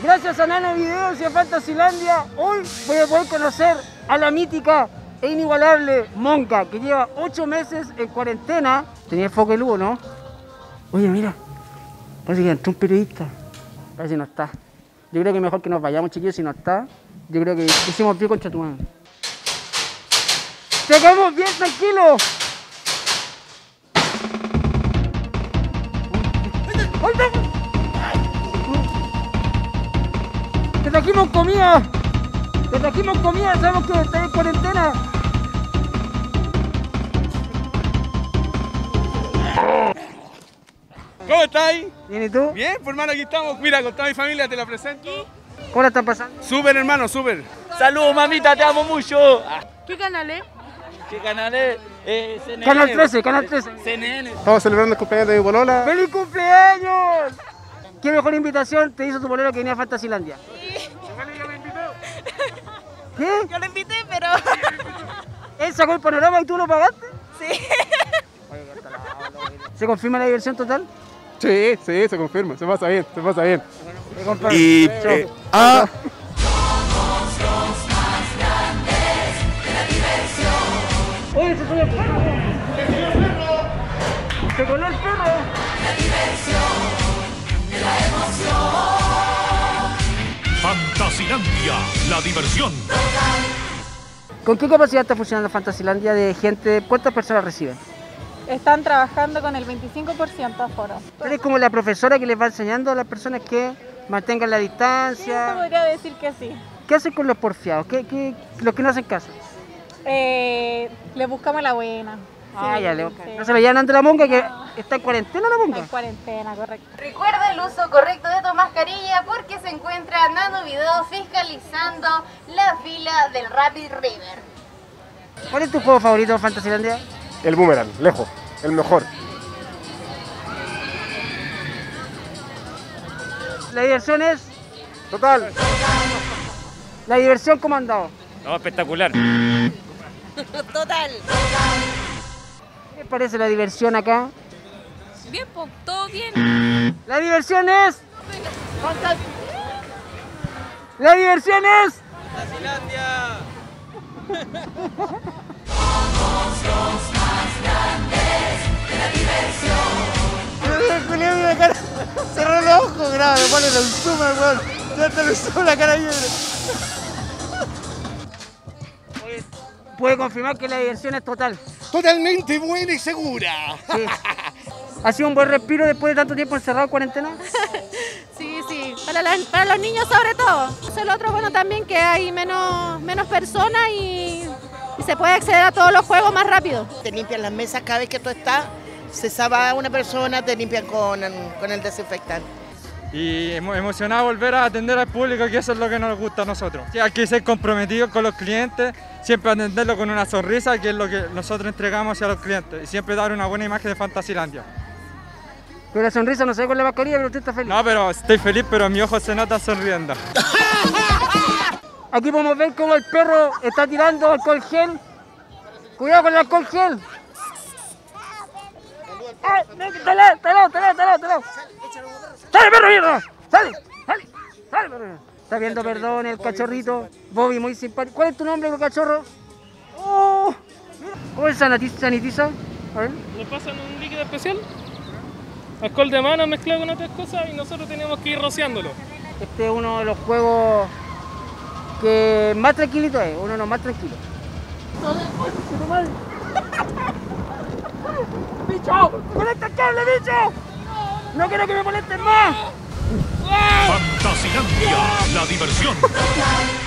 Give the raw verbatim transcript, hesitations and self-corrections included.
Gracias a Nano Videos y a Fantasylandia, hoy voy a poder conocer a la mítica e inigualable Monka, que lleva ocho meses en cuarentena. Tenía foco de luz, ¿no? Oye, mira, parece que entró un periodista. Parece que no está. Yo creo que mejor que nos vayamos, chiquillos, si no está. Yo creo que hicimos bien contra tu mano. ¡Te quedamos bien, tranquilo! ¡Te trajimos comida! ¡Te trajimos comida! Sabemos que estás en cuarentena. ¿Cómo estáis? ¿Bien y tú? Bien, pues hermano, aquí estamos. Mira, con toda mi familia te la presento. ¿Cómo la están pasando? Súper, hermano, súper. Saludos, mamita, te amo mucho. ¿Qué canal es? ¿Qué canal es? Eh, C N N. Canal trece, Canal trece. C N N. Estamos celebrando el cumpleaños de mi polola. ¡Feliz cumpleaños! ¿Qué mejor invitación te hizo tu bolero que venía a Fantasylandia? Sí. ¿Qué? Yo lo invité, pero... ¿Él sacó el panorama y tú lo pagaste? Sí. ¿Se confirma la diversión total? Sí, sí, se confirma, se pasa bien, se pasa bien. Y... Eh, ah, ¡Oye, se subió el perro! ¡Se coló el perro! Fantasylandia, la diversión. ¿Con qué capacidad está funcionando Fantasylandia de gente? ¿Cuántas personas reciben? Están trabajando con el veinticinco por ciento aforo. ¿Eres como la profesora que les va enseñando a las personas que mantengan la Sí, se distancia? podría decir que sí. ¿Qué hacen con los porfiados? ¿Qué, qué, los que no hacen caso? Eh, le buscamos la buena. Ah, Sí, ya, le sí. No se lo llevan ante la monga que No. está en cuarentena la Está monga. en cuarentena, correcto. Recuerda el uso correcto de tu mascarilla porque se encuentra Nano Video fiscalizando la fila del Rapid River. ¿Cuál es tu juego favorito de Fantasylandia? el boomerang, lejos, el mejor. La diversión es... Total. La diversión, ¿cómo ha andado? No, espectacular. Total. ¿Qué les parece la diversión acá? Bien, pues, todo bien. La diversión es... La diversión es... Fantasylandia. Cerró los ojos, grave, ponle el zoom, weón. Ya te lo zoom la cara libre. Puede confirmar que la diversión es total. Totalmente buena y segura. Sí. ¿Ha sido un buen respiro después de tanto tiempo encerrado en cuarentena? Sí, sí, para, la- para los niños sobre todo. Eso es lo otro bueno también, que hay menos, menos personas y, y se puede acceder a todos los juegos más rápido. Te limpian las mesas cada vez que tú estás, se salva una persona, te limpian con, con el desinfectante. Y emo- emocionado volver a atender al público, que eso es lo que nos gusta a nosotros. Sí, hay que ser comprometidos con los clientes, siempre atenderlo con una sonrisa, que es lo que nosotros entregamos a los clientes, y siempre dar una buena imagen de Fantasylandia. Pero la sonrisa no se ve con la mascarilla, pero usted está feliz. No, pero estoy feliz, pero mi ojo se nota sonriendo. Aquí podemos ver cómo el perro está tirando alcohol gel. Cuidado con el alcohol gel. ¡Ah! ¡Talao, talao, talao, talao, talao! ¡Sale, perro mierda! ¡Sale! ¡Sale! ¡Sale, perro mierda! Está viendo perdón el cachorrito. Bobby, muy simpático. ¿Cuál es tu nombre, cachorro? ¡Oh! ¿Cómo se sanitiza? sanitiza? A ver. Le pasan un líquido especial, alcohol de mano mezclado con otras cosas y nosotros tenemos que ir rociándolo. Este es uno de los juegos que más tranquilito es, uno de los más tranquilos. ¡Bicho! ¡Conecta el cable, bicho! ¡No quiero que me molesten más! Fantasylandia, la diversión.